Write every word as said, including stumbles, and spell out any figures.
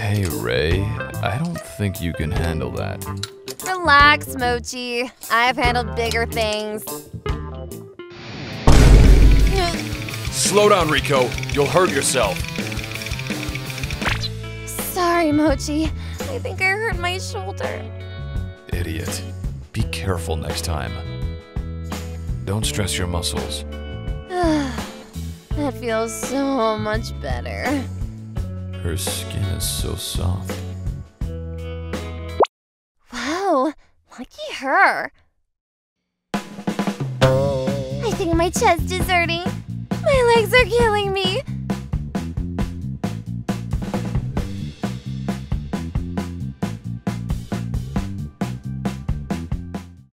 Hey, Ray, I don't think you can handle that. Relax, Mochi. I've handled bigger things. Slow down, Rico. You'll hurt yourself. Sorry, Mochi. I think I hurt my shoulder. Idiot. Be careful next time. Don't stress your muscles. That feels so much better. Her skin is so soft. Wow, lucky her. I think my chest is hurting. My legs are killing me.